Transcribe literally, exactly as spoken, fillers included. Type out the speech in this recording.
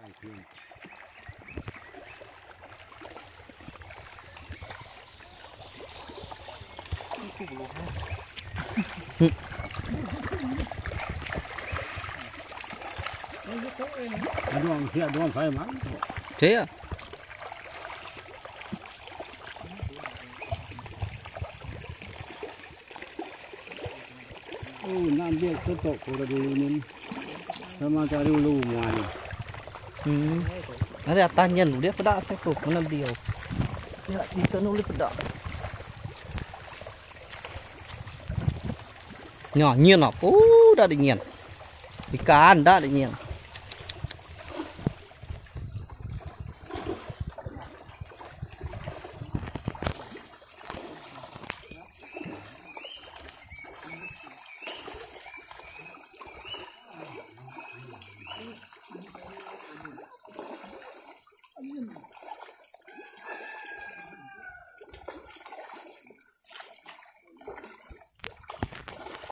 Doang siap doang saya man. Thế à? Oh, nam dia ketok ko dulu ni. Sama cari ulu muan. Hmm. Ada tanya lu dia pedak saya tu, mana dia? Dia di sana boleh pedak. Nhỏ nhiên à? Ô, đã định nhiên. Đi cá đã định nhiên.